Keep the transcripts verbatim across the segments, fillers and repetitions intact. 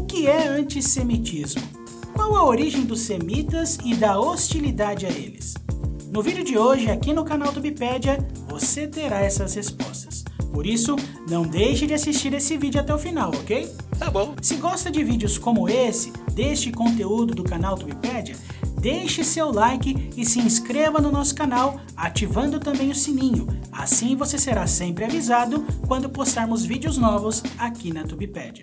que é antissemitismo? Qual a origem dos semitas e da hostilidade a eles? No vídeo de hoje, aqui no canal Tubepédia, você terá essas respostas. Por isso, não deixe de assistir esse vídeo até o final, ok? Tá bom. Se gosta de vídeos como esse, deste conteúdo do canal Tubepédia, deixe seu like e se inscreva no nosso canal, ativando também o sininho. Assim você será sempre avisado quando postarmos vídeos novos aqui na Tubepédia.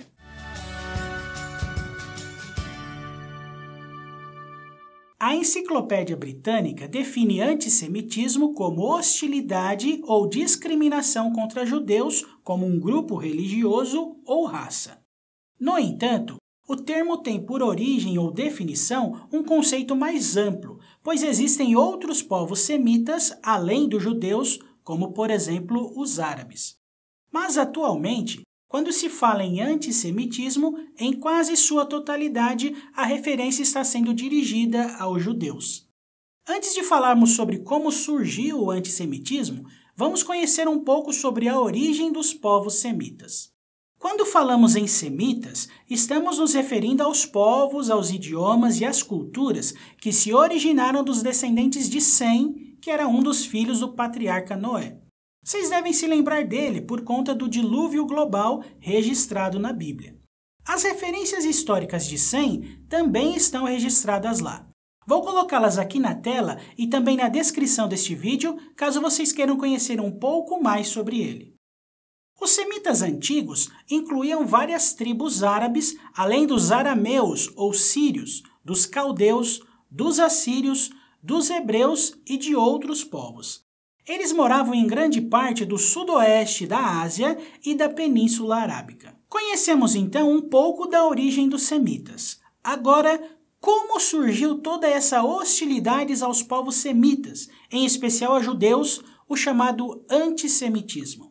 A Enciclopédia Britânica define antissemitismo como hostilidade ou discriminação contra judeus como um grupo religioso ou raça. No entanto, o termo tem por origem ou definição um conceito mais amplo, pois existem outros povos semitas além dos judeus, como por exemplo os árabes. Mas atualmente, quando se fala em antissemitismo, em quase sua totalidade, a referência está sendo dirigida aos judeus. Antes de falarmos sobre como surgiu o antissemitismo, vamos conhecer um pouco sobre a origem dos povos semitas. Quando falamos em semitas, estamos nos referindo aos povos, aos idiomas e às culturas que se originaram dos descendentes de Sem, que era um dos filhos do patriarca Noé. Vocês devem se lembrar dele por conta do dilúvio global registrado na Bíblia. As referências históricas de Sem também estão registradas lá. Vou colocá-las aqui na tela e também na descrição deste vídeo, caso vocês queiram conhecer um pouco mais sobre ele. Os semitas antigos incluíam várias tribos árabes, além dos arameus ou sírios, dos caldeus, dos assírios, dos hebreus e de outros povos. Eles moravam em grande parte do sudoeste da Ásia e da Península Arábica. Conhecemos então um pouco da origem dos semitas. Agora, como surgiu toda essa hostilidade aos povos semitas, em especial a judeus, o chamado antissemitismo?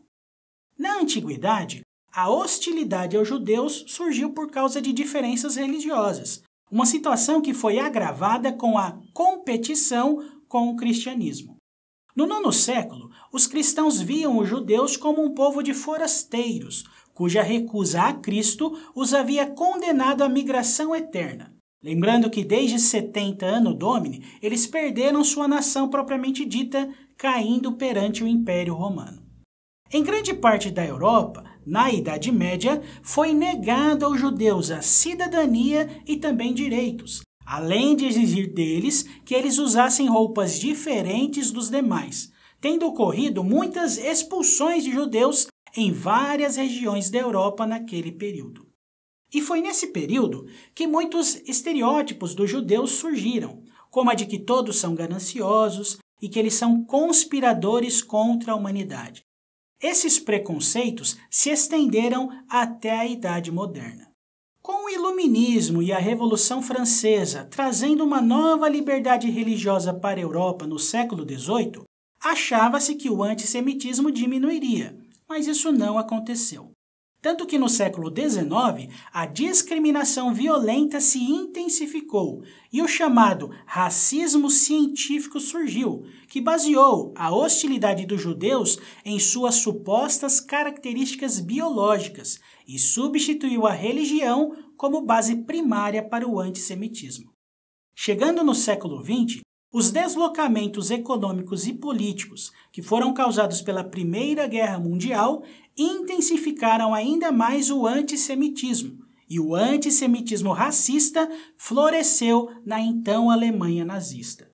Na antiguidade, a hostilidade aos judeus surgiu por causa de diferenças religiosas, uma situação que foi agravada com a competição com o cristianismo. No nono século, os cristãos viam os judeus como um povo de forasteiros, cuja recusa a Cristo os havia condenado à migração eterna. Lembrando que desde setenta Anno Domini, eles perderam sua nação propriamente dita, caindo perante o Império Romano. Em grande parte da Europa, na Idade Média, foi negado aos judeus a cidadania e também direitos, além de exigir deles que eles usassem roupas diferentes dos demais, tendo ocorrido muitas expulsões de judeus em várias regiões da Europa naquele período. E foi nesse período que muitos estereótipos dos judeus surgiram, como a de que todos são gananciosos e que eles são conspiradores contra a humanidade. Esses preconceitos se estenderam até a Idade Moderna. Com o Iluminismo e a Revolução Francesa trazendo uma nova liberdade religiosa para a Europa no século dezoito, achava-se que o antissemitismo diminuiria, mas isso não aconteceu. Tanto que no século dezenove, a discriminação violenta se intensificou e o chamado racismo científico surgiu, que baseou a hostilidade dos judeus em suas supostas características biológicas e substituiu a religião como base primária para o antissemitismo. Chegando no século vinte, os deslocamentos econômicos e políticos que foram causados pela Primeira Guerra Mundial intensificaram ainda mais o antissemitismo, e o antissemitismo racista floresceu na então Alemanha nazista.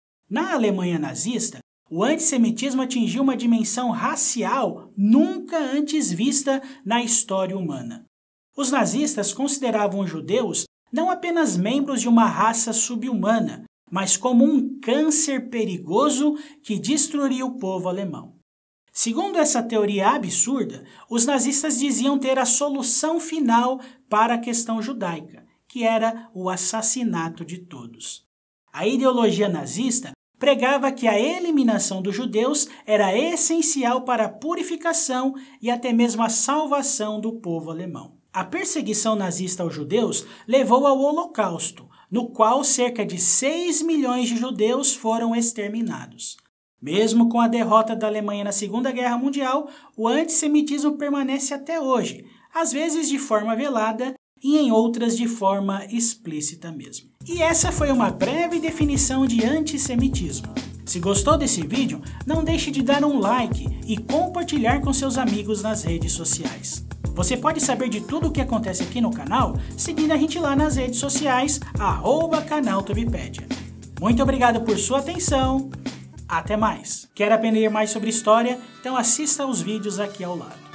Na Alemanha nazista, o antissemitismo atingiu uma dimensão racial nunca antes vista na história humana. Os nazistas consideravam os judeus não apenas membros de uma raça subhumana, mas como um câncer perigoso que destruiria o povo alemão. Segundo essa teoria absurda, os nazistas diziam ter a solução final para a questão judaica, que era o assassinato de todos. A ideologia nazista pregava que a eliminação dos judeus era essencial para a purificação e até mesmo a salvação do povo alemão. A perseguição nazista aos judeus levou ao Holocausto, no qual cerca de seis milhões de judeus foram exterminados. Mesmo com a derrota da Alemanha na Segunda Guerra Mundial, o antissemitismo permanece até hoje, às vezes de forma velada e em outras de forma explícita mesmo. E essa foi uma breve definição de antissemitismo. Se gostou desse vídeo, não deixe de dar um like e compartilhar com seus amigos nas redes sociais. Você pode saber de tudo o que acontece aqui no canal seguindo a gente lá nas redes sociais, arroba canal Tubipédia. Muito obrigado por sua atenção, até mais! Quer aprender mais sobre história? Então assista aos vídeos aqui ao lado.